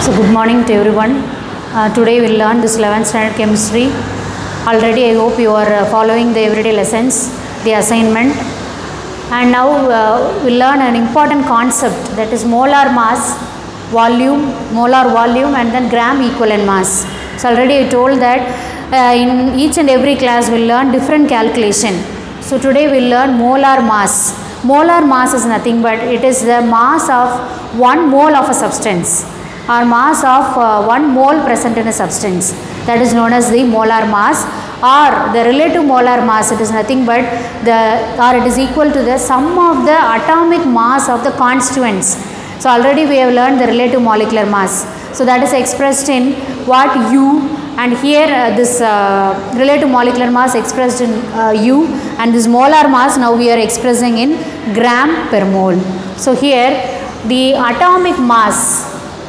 So good morning to everyone. Today we will learn this 11th standard chemistry. Already I hope you are following the everyday lessons, the assignment. And now we'll learn an important concept, that is molar mass, molar volume and then gram equivalent mass. So already I told that in each and every class we'll learn different calculation. So today we'll learn molar mass. Molar mass is nothing but it is the mass of 1 mole of a substance, or mass of 1 mole present in a substance, that is known as the molar mass, or the relative molar mass. It is nothing but it is equal to the sum of the atomic mass of the constituents. So already we have learned the relative molecular mass. So that is expressed in what U, and here this relative molecular mass expressed in U, and this molar mass now we are expressing in gram per mole. So here the atomic mass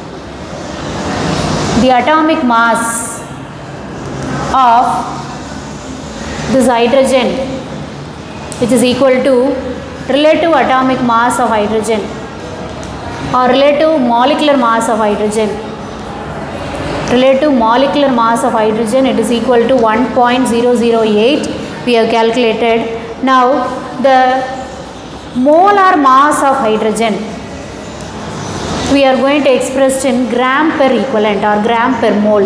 of this hydrogen, which is equal to relative atomic mass of hydrogen or relative molecular mass of hydrogen. Relative molecular mass of hydrogen, it is equal to 1.008 we have calculated. Now the molar mass of hydrogen we are going to express in gram per equivalent or gram per mole,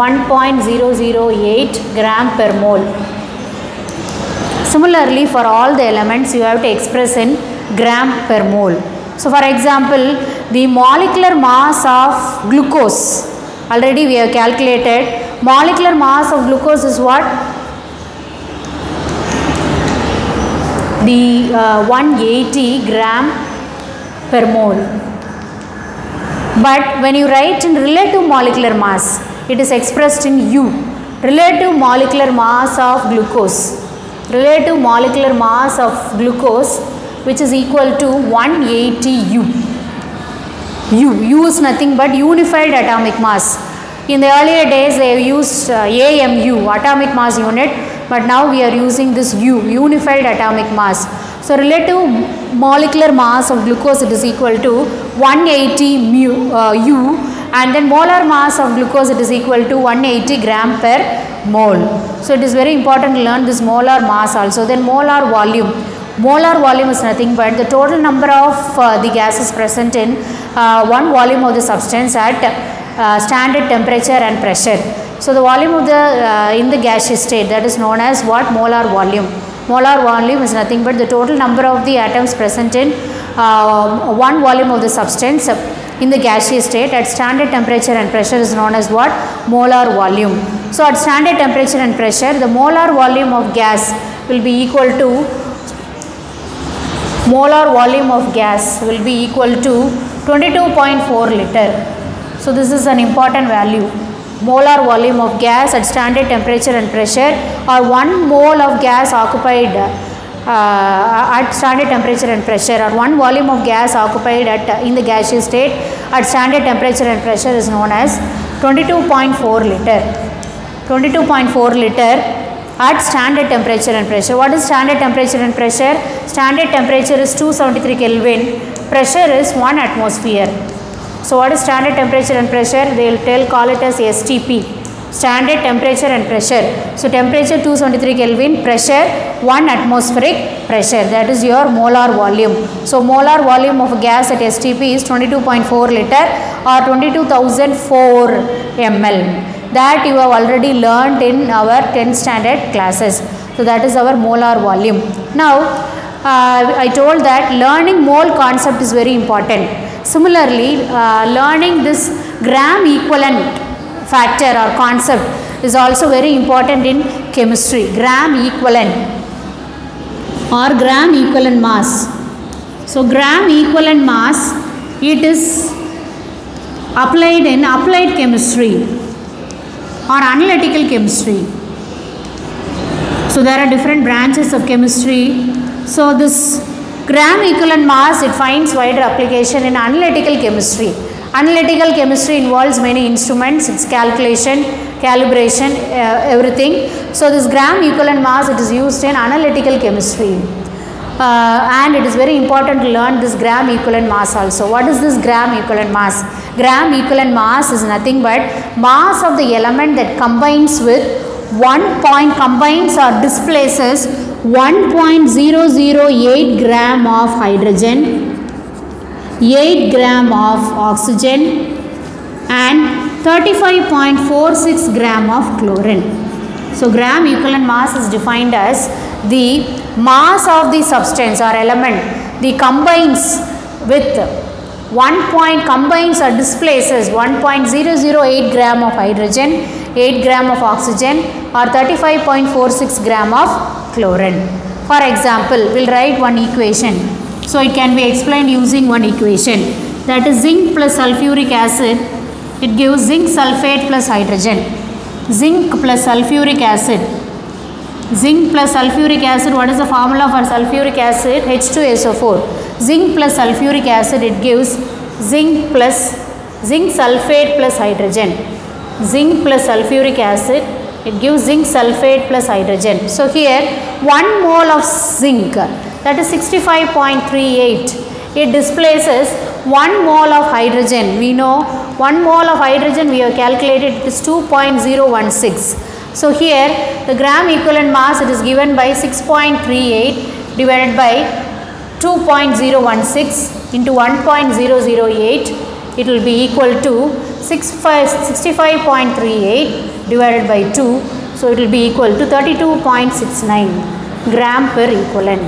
1.008 gram per mole. Similarly, for all the elements you have to express in gram per mole. So for example, the molecular mass of glucose, already we have calculated. Molecular mass of glucose is what? The 180 gram per mole. But when you write in relative molecular mass, it is expressed in U. Relative molecular mass of glucose. Relative molecular mass of glucose, which is equal to 180 U. U is nothing but unified atomic mass. In the earlier days they have used AMU, atomic mass unit, but now we are using this U, unified atomic mass. So relative molecular mass of glucose, it is equal to 180 U, and then molar mass of glucose, it is equal to 180 gram per mole. So it is very important to learn this molar mass also. Then molar volume. Molar volume is nothing but the total number of the gases present in one volume of the substance at standard temperature and pressure. So the volume of the in the gaseous state, that is known as what? Molar volume. Molar volume is nothing but the total number of the atoms present in one volume of the substance in the gaseous state at standard temperature and pressure is known as what? Molar volume. So at standard temperature and pressure, the molar volume of gas will be equal to 22.4 liter. So this is an important value. Molar volume of gas at standard temperature and pressure, or 1 mole of gas occupied at standard temperature and pressure, or 1 volume of gas occupied in the gaseous state at standard temperature and pressure is known as 22.4 liter. 22.4 liter at standard temperature and pressure. What is standard temperature and pressure? Standard temperature is 273 Kelvin, pressure is 1 atmosphere. So what is standard temperature and pressure? They will call it as STP, standard temperature and pressure. So temperature 273 Kelvin, pressure 1 atmospheric pressure, that is your molar volume. So molar volume of gas at STP is 22.4 liter or 22,004 ml. That you have already learned in our 10th standard classes. So that is our molar volume. Now I told that learning mole concept is very important. Similarly, learning this gram equivalent factor or concept is also very important in chemistry. Gram equivalent or gram equivalent mass. So gram equivalent mass, it is applied in applied chemistry or analytical chemistry. So there are different branches of chemistry. So this gram equivalent mass, it finds wider application in analytical chemistry. Analytical chemistry involves many instruments, its calculation, calibration, everything. So this gram equivalent mass, it is used in analytical chemistry. and it is very important to learn this gram equivalent mass also. What is this gram equivalent mass? Gram equivalent mass is nothing but mass of the element that combines or displaces 1.008 gram of hydrogen, 8 gram of oxygen and 35.46 gram of chlorine. So gram equivalent mass is defined as the mass of the substance or element that combines or displaces 1.008 gram of hydrogen, 8 gram of oxygen or 35.46 gram of chlorine. For example, we will write one equation. So it can be explained using one equation, that is zinc plus sulfuric acid. It gives zinc sulfate plus hydrogen. Zinc plus sulfuric acid. Zinc plus sulfuric acid, what is the formula for sulfuric acid? H2SO4. Zinc plus sulfuric acid, it gives zinc sulfate plus hydrogen. Zinc plus sulfuric acid, it gives zinc sulfate plus hydrogen. So here 1 mole of zinc, that is 65.38. It displaces 1 mole of hydrogen. We know 1 mole of hydrogen we have calculated, it is 2.016. So here the gram equivalent mass, it is given by 6.38 divided by 2.016 into 1.008. It will be equal to 65.38 divided by 2. So it will be equal to 32.69 gram per equivalent.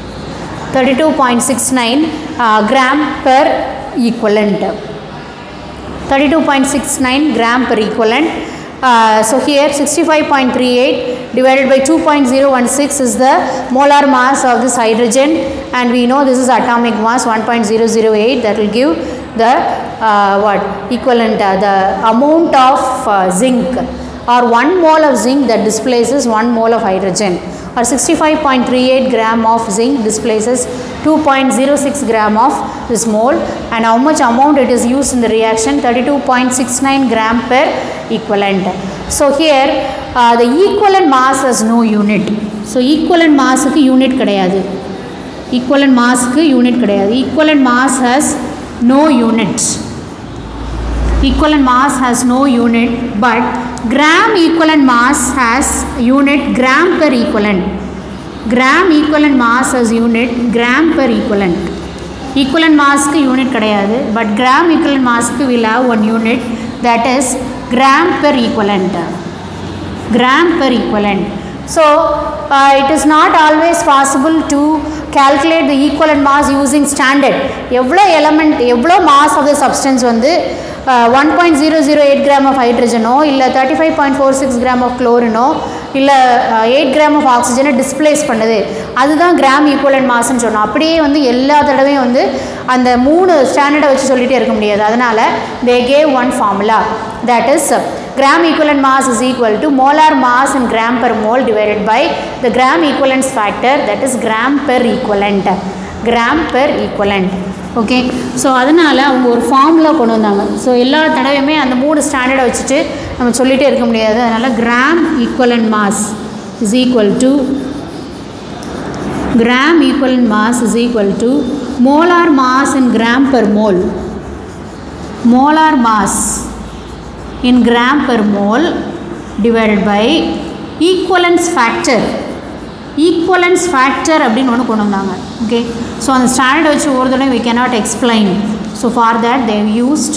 32.69 gram per equivalent. 32.69 gram per equivalent. So here 65.38 divided by 2.016 is the molar mass of this hydrogen, and we know this is atomic mass 1.008. That will give the equivalent, the amount of zinc or 1 mole of zinc that displaces 1 mole of hydrogen, or 65.38 gram of zinc displaces 2.06 gram of this mole, and how much amount it is used in the reaction, 32.69 gram per equivalent. So here the equivalent mass has no unit. So equivalent mass ku unit kadayadu. Equivalent mass ku unit kadayadu. Equivalent mass has no unit. Equivalent mass has no unit, but gram equivalent mass has unit gram per equivalent. Gram equivalent mass has unit gram per equivalent. Equivalent mass ku unit kadayadu, but gram equivalent mass ku will have one unit, that is gram per equivalent. Gram per equivalent. So it is not always possible to calculate the equivalent mass using standard. Evlo element, evlo mass of the substance vandu 1.008 gram of hydrogen or 35.46 gram of chlorine or 8 gram of oxygen displace பண்ணது அதுதான் gram equivalent mass ன்னு சொன்னோம். அப்படியே வந்து எல்லா தடவையும் வந்து அந்த மூணு ஸ்டாண்டர்டை வச்சு சொல்லிட்டே இருக்க முடியாது. அதனால they gave one formula, that is gram equivalent mass is equal to molar mass in gram per mole divided by the gram equivalence factor, that is gram per equivalent. Gram per equivalent. Okay, so அதனால் அவங்க ஒரு formula கொண்டு வந்தாங்க. So எல்லா தடவையுமே அந்த மூணு ஸ்டாண்டர்டை வச்சுட்டு நம்ம சொல்லிகிட்டே இருக்க முடியாது. அதனால் gram equivalent mass is equal to molar mass in gram per mole. Molar mass in gram per mole divided by equivalence factor. Equivalence factor அப்படின்னு ஒன்று கொண்டு வந்தாங்க. ஓகே, ஸோ அந்த ஸ்டாண்டர்டை வச்சு ஒரு தடவை we cannot explain. So for that they have used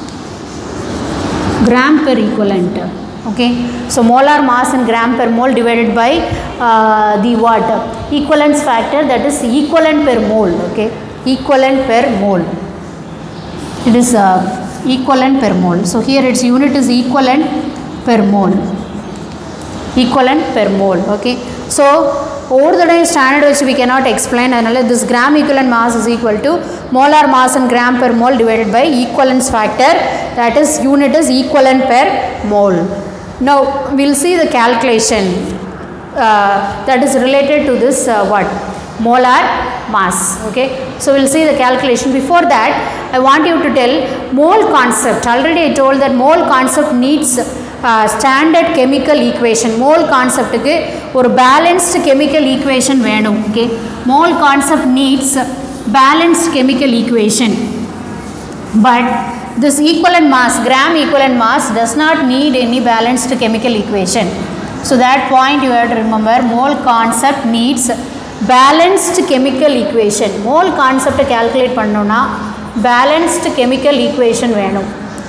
gram per equivalent. Okay, so molar mass in gram per mole divided by the what? Equivalence factor, that is equivalent per mole. Okay, equivalent per mole. It is equivalent per mole. So here its unit is equivalent per mole. Equivalent per mole. Okay, so over the day standard which we cannot explain, and this gram equivalent mass is equal to molar mass in gram per mole divided by equivalence factor, that is unit is equivalent per mole. Now we will see the calculation that is related to this what? Molar mass. Okay, so we will see the calculation. Before that I want you to tell mole concept. Already I told that mole concept needs standard chemical equation. Mole கான்செப்ட்டுக்கு ஒரு balanced chemical equation வேணும். Okay, mole concept needs balanced chemical equation. But this equivalent mass, gram equivalent mass does not need any balanced chemical equation. So that point you have to remember, mole concept needs balanced chemical equation. Mole concept calculate பண்ணனும்னா balanced chemical equation வேணும்.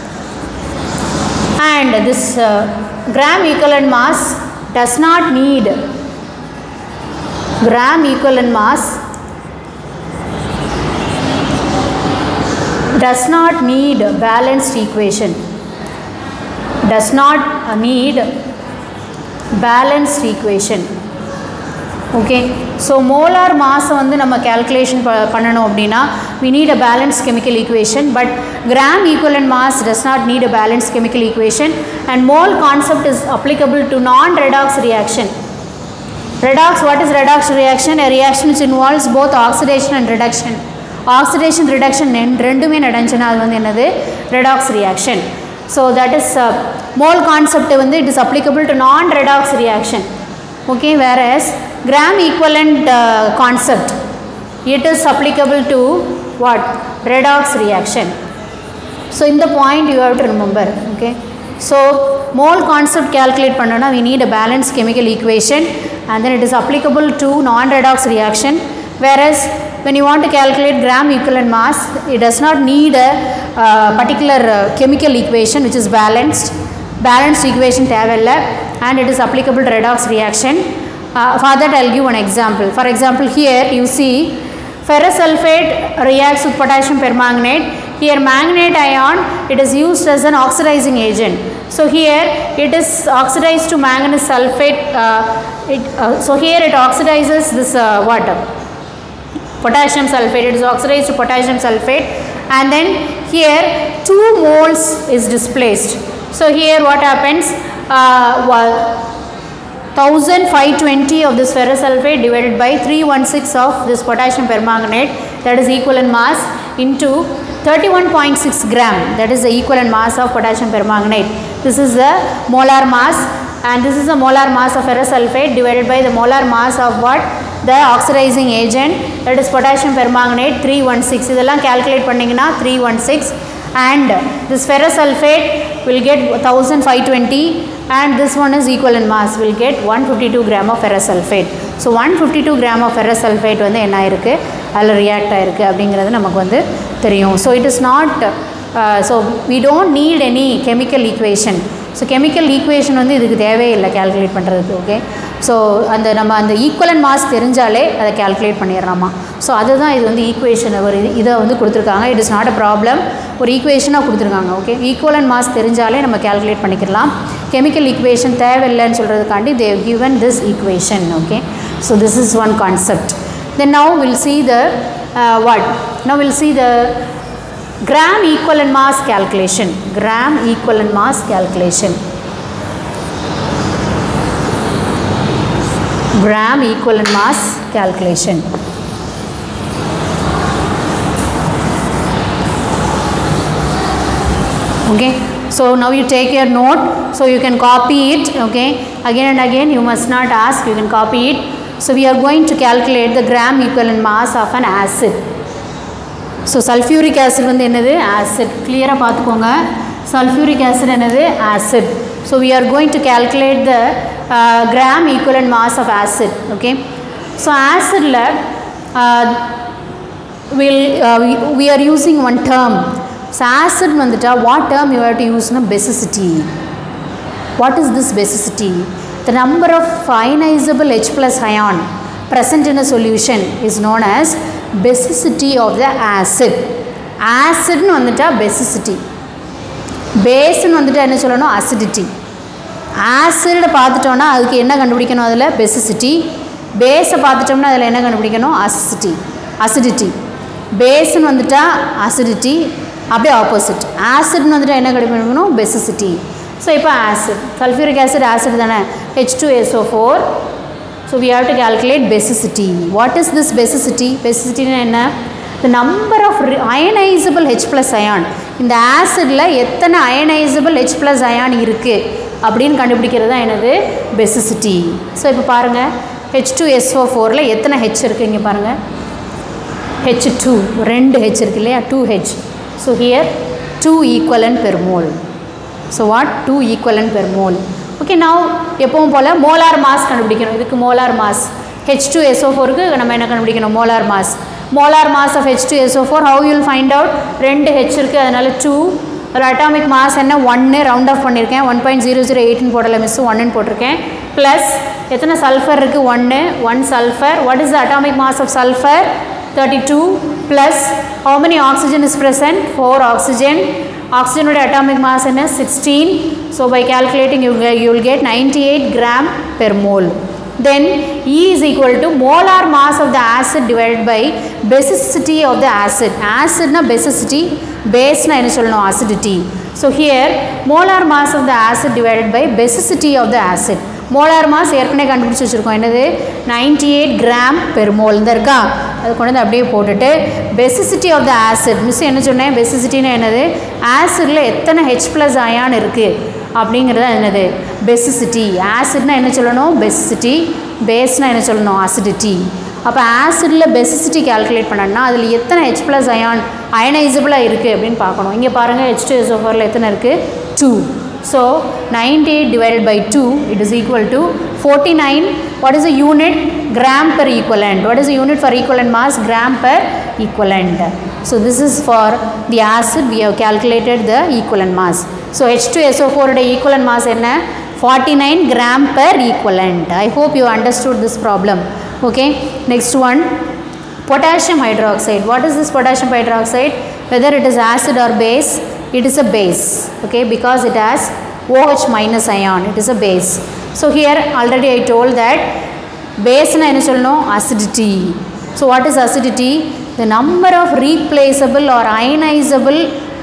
And this gram equivalent mass does not need gram equivalent mass does not need balanced equation, does not need balanced equation. Okay, so molar mass வந்து நம்ம calculation பண்ணனும் அப்படினா we need a balanced chemical equation, but gram equivalent mass does not need a balanced chemical equation, and mole concept is applicable to non-redox reaction. Redox, what is redox reaction? A reaction which involves both oxidation and reduction. Oxidation reduction ரெண்டுமே நடந்துச்சுனா அது வந்து என்னது? redox reaction. So that is mole concept வந்து it is applicable to non-redox reaction. Okay, whereas gram equivalent concept it is applicable to what? redox reaction. So in the point you have to remember. Okay, so mole concept calculate பண்ணனும்னா we need a balanced chemical equation, and then it is applicable to non-redox reaction, whereas when you want to calculate gram equivalent mass, it does not need a particular chemical equation which is balanced equation தேவையில்லை, and it is applicable to redox reaction. For that I will give one example. For example, here you see ferrous sulfate reacts with potassium permanganate. Here manganate ion, it is used as an oxidizing agent. So here it is oxidized to manganese sulfate. So here it oxidizes this water. Potassium sulfate, it is oxidized to potassium sulfate, and then here 2 moles is displaced. So here what happens? 1520 of this ferrous sulfate divided by 316 of this potassium permanganate, that is equivalent mass, into 31.6 gram, that is the equivalent mass of potassium permanganate. This is the molar mass, and this is the molar mass of ferrous sulfate divided by the molar mass of what? The oxidizing agent, that is potassium permanganate 316. இதெல்லாம் calculate பண்ணிங்கனா 316, and this ferrous sulfate will get 1520, and this one is equivalent mass, will get 152 gram of ferrous sulfate. So 152 gram of ferrous sulfate வந்து என்ன ஆயிருக்கு? அதில் react ஆயிருக்கு அப்படிங்கிறது நமக்கு வந்து தெரியும். So it is not so we don't need any chemical equation. So chemical equation வந்து இதுக்கு தேவையில்லை calculate பண்ணுறதுக்கு. ஓகே, ஸோ நம்ம அந்த ஈக்குவலன்ட் மாஸ் தெரிஞ்சாலே அதை calculate பண்ணிடலாமா. ஸோ அதுதான் இது வந்து ஈக்குவேஷன் ஒரு இதை வந்து கொடுத்துருக்காங்க. It is not a problem, ஒரு ஈக்குவேஷனாக கொடுத்துருக்காங்க. ஓகே, ஈக்குவலன்ட் மாஸ் தெரிஞ்சாலே நம்ம calculate பண்ணிக்கலாம். கெமிக்கல் ஈக்குவேஷன் தேவையில்லைன்னு சொல்கிறதுக்காண்டி they have given this equation. Okay, so this is one concept. Then now we'll see the what? Now we'll see the gram equivalent mass calculation. Gram equivalent mass calculation. Gram equivalent mass calculation. Okay, so now you take your note, so you can copy it. Okay, again and again you must not ask, you can copy it. So we are going to calculate the gram equivalent mass of an acid. So sulfuric acid வந்து என்னது? acid. clear ஆ பார்த்துக்கோங்க. sulfuric acid என்னது? acid. So we are going to calculate the gram equivalent mass of acid. Okay, so acid we are using one term. So acid வந்துட்டா what term you have to use? Basicity. What is this basicity? The number of ionizable H plus ion present in a solution is known as basicity of the acid. Acid nu vandita basicity, base nu vandita enna sollano acidity. Acid paathuttona adukku enna kandupidikanum adula basicity, base paathutomna adula enna kandupidikanum acidity. Base nu vandita acidity, அப்படியே opposite. ஆசிட்னு வந்துட்டு என்ன கிடைக்கணும்? Basicity. So இப்போ acid, sulphuric acid acid தானே, H2SO4. So we have to calculate basicity. What is this basicity? Basicity என்ன? The number of ionizable H plus ion. இந்த ஆசிடில் எத்தனை அயனைசபிள் H ப்ளஸ் அயான் இருக்குது அப்படின்னு கண்டுபிடிக்கிறது தான் என்னது பேசிசிட்டி. ஸோ இப்போ பாருங்கள் H2SO4ல் எத்தனை H இருக்குது இங்கே பாருங்கள் H2 2 H இருக்குது இல்லையா 2H. So here 2 equivalent per mole. So what 2 equivalent per mole. Okay now எப்பவும் போல் மோலார் மாஸ் கண்டுபிடிக்கணும். இதுக்கு மோலார் மாஸ் H2SO4க்கு நம்ம என்ன கண்டுபிடிக்கணும் molar mass. Molar mass of H2SO4 how you will find out 2 H இருக்குது அதனால் 2. ஒரு அட்டாமிக் மாஸ் என்ன 1 ரவுண்ட் ஆஃப் பண்ணியிருக்கேன் 1.008 போடலை மிஸ் 1 போட்டிருக்கேன். ப்ளஸ் எத்தனை சல்ஃபர் இருக்குது 1 sulphur. What is the atomic mass of sulphur 32 plus how many oxygen is present 4 oxygen. Oxygen atomic mass is 16. So by calculating you will get 98 gram per mole. Then E is equal to molar mass of the acid divided by basicity of the acid. Acid na basicity, base na enna sollanum acidity. So here molar mass of the acid divided by basicity of the acid. Molar mass ஏற்கனவே கண்டுபிடிச்சு வச்சுருக்கோம் என்னது 98 gram per mole இந்த இருக்கா அது கொண்டு வந்து அப்படியே போட்டுட்டு basicity of the acid miss என்ன சொன்னேன் பேசிசிட்டின்னு என்னது ஆசிடில் எத்தனை H ப்ளஸ் அயான் இருக்குது அப்படிங்கிறது என்னது பேசிசிட்டி. ஆசிட்னா என்ன சொல்லணும் பேசிசிட்டி, பேஸ்னால் என்ன சொல்லணும் அசிடிட்டி. அப்போ ஆசிடில் பேசிசிட்டி கால்குலேட் பண்ணோன்னா அதில் எத்தனை H ப்ளஸ் அயனைசபிளாக இருக்குது அப்படின்னு பார்க்கணும். இங்கே பாருங்கள் H2SO4ல் எத்தனை இருக்குது 2. So 98 divided by 2 it is equal to 49. What is the unit? Gram per equivalent. What is the unit for equivalent mass? Gram per equivalent. So this is for the acid we have calculated the equivalent mass. So H2SO4 equivalent mass enna 49 gram per equivalent. I hope you understood this problem. Okay, next one potassium hydroxide. What is this potassium hydroxide? Whether it is acid or base, it is a base. Okay, because it has OH minus ion, it is a base. So here already I told that base na enna solnom acidity. So what is acidity? The number of replaceable or ionizable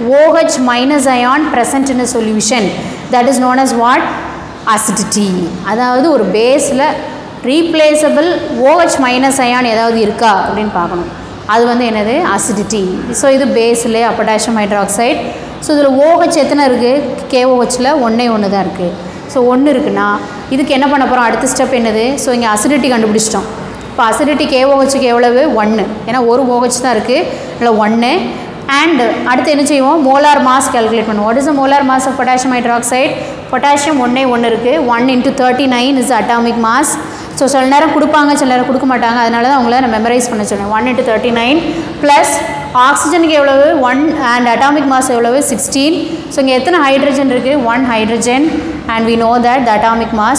OH minus ion present in a solution, that is known as what? Acidity. அதாவது ஒரு பேஸில் replaceable OH minus ion ஏதாவது இருக்கா அப்படின்னு பார்க்கணும். அது வந்து என்னது அசிடிட்டி. ஸோ இது பேஸில் பொட்டாசியம் ஹைட்ராக்சைடு. ஸோ இதில் OH எத்தனை இருக்குது KOHல ஒன்றே தான் இருக்குது. ஸோ 1 இருக்குன்னா இதுக்கு என்ன பண்ண போகிறோம் அடுத்த ஸ்டெப் என்னது? ஸோ இங்கே அசிடிட்டி கண்டுபிடிச்சிட்டோம். இப்போ அசிடிட்டி KOHக்கு எவ்வளவு 1, ஏன்னா ஒரு OH தான் இருக்குது இல்லை 1. அண்ட் அடுத்து என்ன செய்வோம் மோலார் மாஸ் கால்குலேட் பண்ணுவோம். What is the molar mass of potassium hydroxide? Potassium 1 இருக்குது 1 × 39 இஸ் அட்டாமிக் மாஸ். ஸோ சில நேரம் கொடுப்பாங்க சில நேரம் கொடுக்க மாட்டாங்க, அதனால தான் அவங்கள நான் மெமரைஸ் பண்ண சொன்னேன். 1 × 39 ப்ளஸ் ஆக்சிஜனுக்கு எவ்வளவு 1 அண்ட் அட்டாமிக் மாஸ் எவ்வளவு 16. ஸோ இங்கே எத்தனை ஹைட்ரஜன் இருக்குது 1 hydrogen and we know that the atomic mass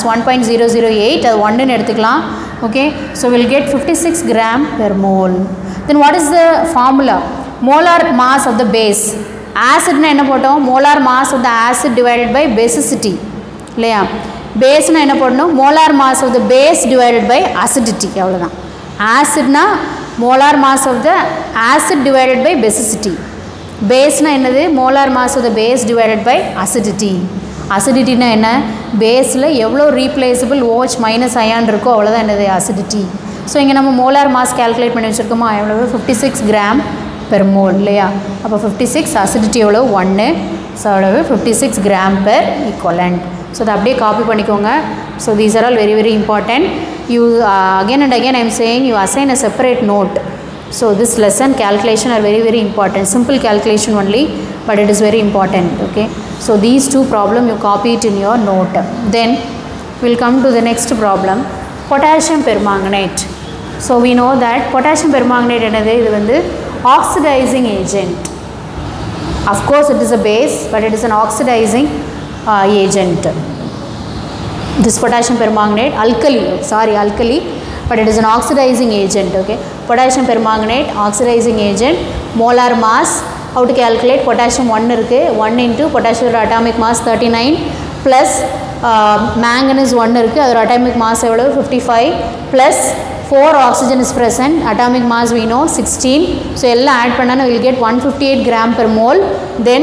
1.008 அது 1ன்னு எடுத்துக்கலாம். Okay, so will get 56 gram per mole. Then what is the formula? molar mass of the base. acid na enna potom molar mass of the acid divided by basicity இல்லையா. base na enna போடணும் molar mass of the base divided by acidity. அவ்வளவுதான். acid na molar mass of the acid divided by basicity. base na என்னது molar mass of the base divided by acidity. acidity na என்ன பேஸில் எவ்வளோ replaceable OH minus ion இருக்கோ அவ்வளோதான் என்னது acidity. So இங்கே நம்ம molar mass calculate பண்ணி வச்சுருக்கோமா எவ்வளவு 56 gram per mole இல்லையா. அப்போ 56 அசிடிட்டி எவ்வளவு 1. ஸோ எவ்வளவு 56 gram per equivalent. ஸோ அதை அப்படியே காப்பி பண்ணிக்கோங்க. So these are all very very important. You again and again I am saying you assign a separate note. So this lesson calculation are very very important. Simple calculation only, but it is very important. Okay, so these two problem you copy it in your note. Then we will come to the next problem, potassium permanganate. So we know that potassium permanganate என்னது இது வந்து oxidizing agent. Of course it is a base, but it is an oxidizing agent. This potassium permanganate alkali, but it is an oxidizing agent. Okay, potassium permanganate oxidizing agent. Molar mass how to calculate? Potassium 1 இருக்கு 1 into potassium atomic mass 39 plus manganese 1 இருக்கு அதோட atomic mass எவ்வளவு 55 plus 4 oxygen is present, atomic mass we know 16. So எல்லாம் add பண்ணானா we will get 158 gram per mole. Then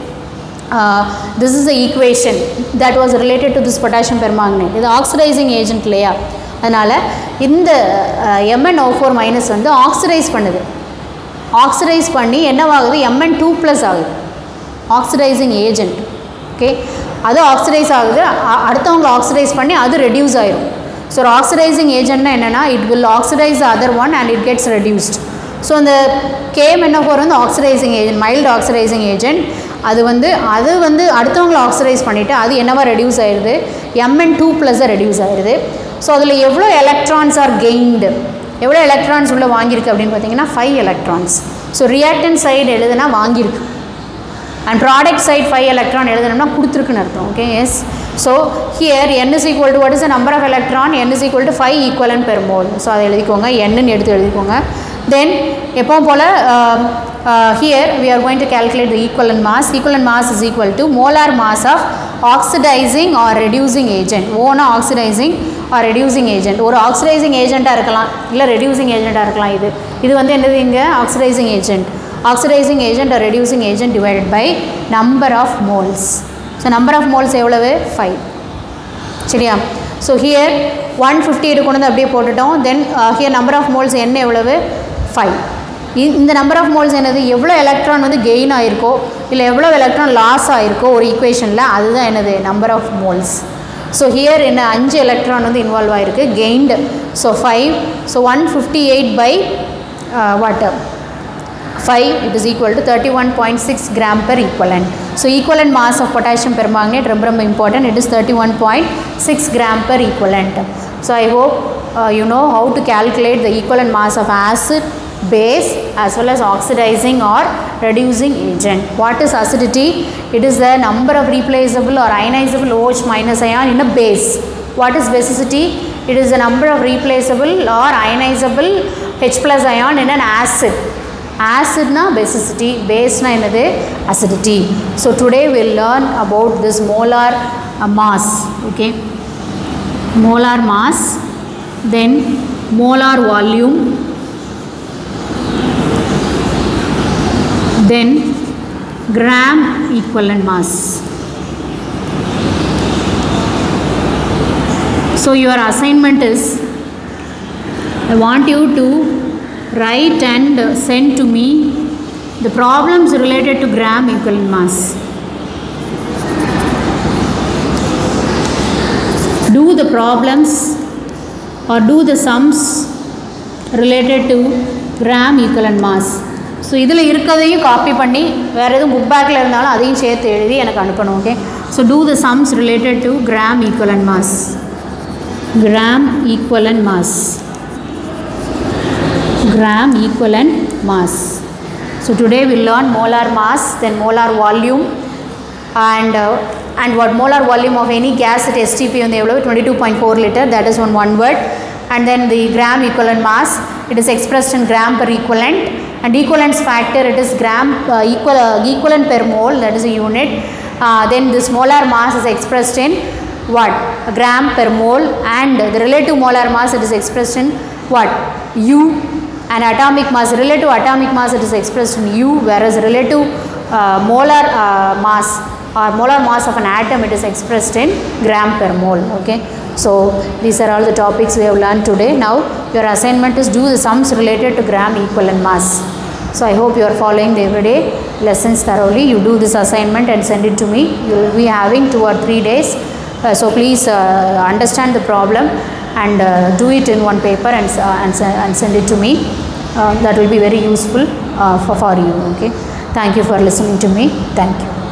this is the equation that was related to this potassium permanganate. இது oxidizing agent இல்லையா, அதனால் இந்த MnO4 minus வந்து oxidise பண்ணுது. Oxidise பண்ணி என்னவாகுது Mn2+ ஆகுது. Oxidising agent. ஓகே, அது ஆக்சிடைஸ் ஆகுது, அடுத்தவங்க ஆக்சிடைஸ் பண்ணி அது ரெடியூஸ் ஆயிரும். ஸோ ஒரு ஆக்சிடைசிங் ஏஜென்ட்னா என்னென்னா it will oxidise other one and it gets reduced. So அந்த KMnO4 வந்து oxidising agent, mild oxidising agent. அது வந்து அடுத்தவங்களை ஆக்சிடைஸ் பண்ணிவிட்டு அது என்னவா ரெடியூஸ் ஆயிடுது, Mn2+ ரெடியூஸ் ஆயிடுது. ஸோ அதில் எவ்வளோ எலக்ட்ரான்ஸ் ஆர் கெயின்டு, எவ்வளோ எலக்ட்ரான்ஸ் உள்ளே வாங்கியிருக்கு அப்படின்னு பார்த்தீங்கன்னா 5 எலக்ட்ரான்ஸ். ஸோ ரியாக்டன் சைடு எழுதுனா வாங்கியிருக்கு, அண்ட் ப்ராடக்ட் சைட் 5 எலக்ட்ரான் எழுதணும்னா கொடுத்துருக்குன்னு அர்த்தம். Okay, yes. So here n is equal to what is the number of electron, n is equal to 5 equivalent per mole. So அதை எழுதிக்கோங்க, n எடுத்து எழுதிக்கோங்க. தென் எப்பவும் போல் here we are going to calculate the equivalent mass. Equivalent mass is equal to molar mass of oxidizing or reducing agent. ஓனா oxidising or reducing agent. ஒரு oxidising ஏஜென்ட்டாக இருக்கலாம், இல்லை ரெடியூசிங் ஏஜென்ட்டாக இருக்கலாம். இது வந்து என்னது இங்கே oxidising agent. Oxidising agent or reducing agent divided by number of moles. So number of moles எவ்வளவு 5. சரியா? ஸோ ஹியர் 158 கொண்டு வந்து அப்படியே போட்டுட்டோம். Then here number of moles என்ன எவ்வளவு 5. இந்த நம்பர் ஆஃப் மோல்ஸ் என்னது, எவ்வளோ எலக்ட்ரான் வந்து கெயின் ஆகிருக்கோ இல்லை எவ்வளோ எலக்ட்ரான் லாஸ் ஆகிருக்கோ ஒரு ஈக்குவேஷனில், அதுதான் என்னது number of moles. So here என்ன 5 எலக்ட்ரான் வந்து இன்வால்வ் ஆகிருக்கு, gained. So 5. So 158 by what 5, it is equal to 31.6 gram per equivalent. So equivalent mass of potassium permanganate ரொம்ப important, it is 31.6 gram per equivalent. So I hope you know how to calculate the equivalent mass of acid, base as well as oxidizing or reducing agent. What is acidity? It is the number of replaceable or ionizable OH minus ion in a base. What is basicity? It is the number of replaceable or ionizable H plus ion in an acid. Acid na basicity, base na enadhu acidity. So today we will learn about this molar mass. Okay, molar mass, then molar volume, then gram equivalent mass. So your assignment is, I want you to write and send to me the problems related to gram equivalent mass. Do the problems or do the sums related to gram equivalent mass. So இதில் இருக்கிறதையும் copy பண்ணி வேறு எதுவும் book பேக்கில் இருந்தாலும் அதையும் சேர்த்து எழுதி எனக்கு அனுப்பணும். Okay, so to the sums related to gram equivalent mass. Gram equivalent mass, gram equivalent mass. So today we will learn molar mass, then molar volume, and what molar volume of any gas at STP on the 22.4 liter, that is one word. And then the gram equivalent mass, it is expressed in gram per equivalent, and equivalence factor, it is gram equivalent per mole, that is a unit. Then this molar mass is expressed in what, a gram per mole, and the relative molar mass, it is expressed in what, U. And atomic mass, relative atomic mass, it is expressed in U, whereas relative molar mass or molar mass of an atom, it is expressed in gram per mole. Okay, so these are all the topics we have learned today. Now your assignment is do the sums related to gram equivalent mass. So I hope you are following the everyday lessons thoroughly. You do this assignment and send it to me. You will be having 2 or 3 days. So please understand the problem and do it in one paper and send it to me. That will be very useful for you. Okay, thank you for listening to me. Thank you.